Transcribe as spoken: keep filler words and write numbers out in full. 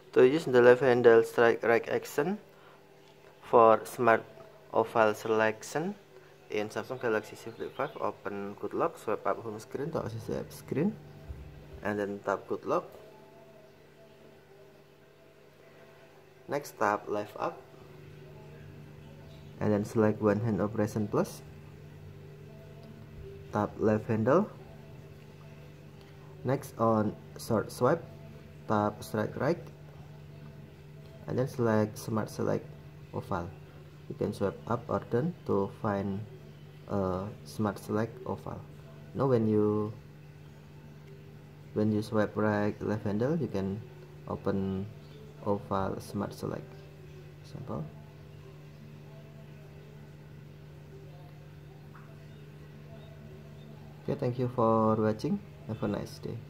To use the left handle strike right action for smart oval selection in Samsung Galaxy Z Flip five, open Good Lock, swipe up home screen to access the app screen, and then tap Good Lock. Next, tap left up, and then select one hand operation plus. Tap left handle. Next, on short swipe, tap strike right, and then select smart select oval. You can swipe up or down to find a smart select oval. Now when you when you swipe right left handle, you can open oval smart select. Simple. Okay, thank you for watching. Have a nice day.